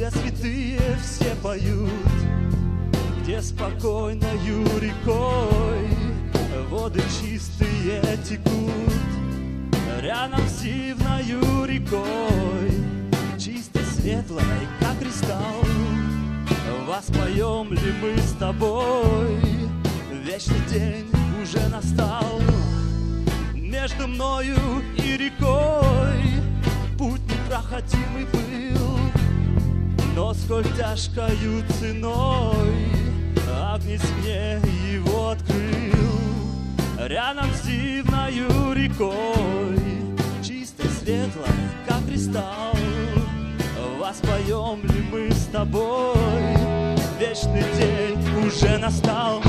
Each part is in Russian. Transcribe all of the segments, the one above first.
где святые все поют, где спокойною рекой воды чистые текут. Рядом с дивною рекой, чистой, светлой, как кристалл, воспоем ли мы с тобой? Вечный день уже настал. Между мною и рекой путь непроходимый был, но сколь тяжкою ценой Агнец мне его открыл. Рядом с дивною рекой, чистой, светлой, как кристалл, воспоем ли мы с тобой? Вечный день уже настал.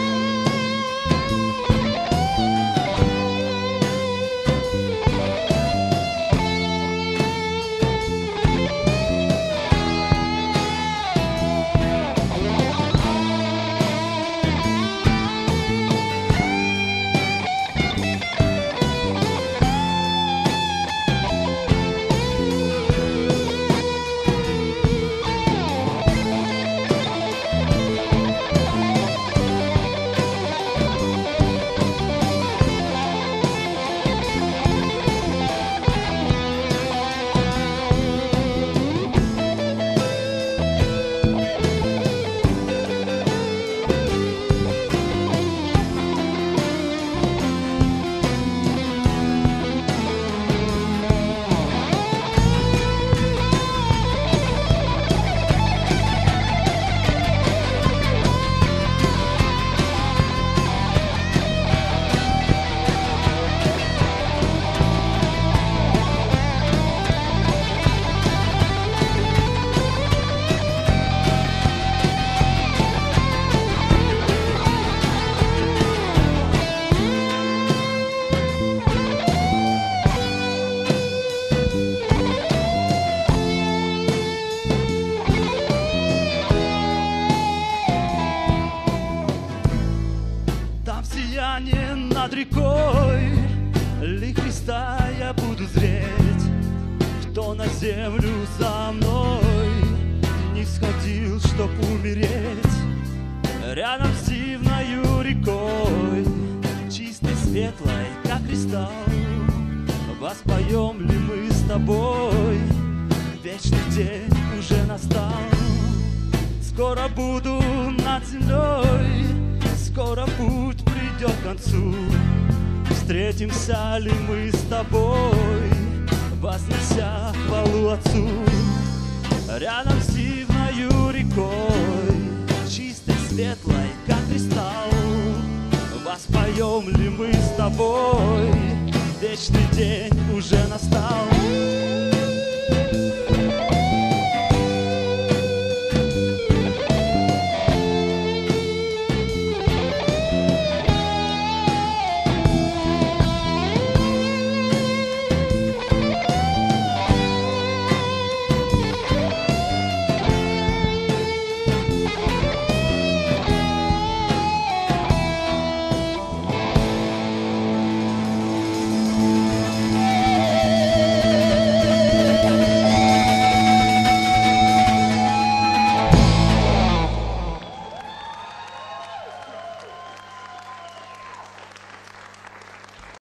Над рекой ли Христа я буду зреть, кто на землю за мной не сходил, чтоб умереть. Рядом с дивною рекой, чистой, светлой, как кристалл, воспоем ли мы с тобой? Вечный день уже настал. Скоро буду над землей, скоро путь придет к концу. Встретимся ли мы с тобой, вознеся хвалу Отцу? Рядом с дивною рекой, чистой, светлой, как кристалл, воспоем ли мы с тобой? Вечный день уже настал.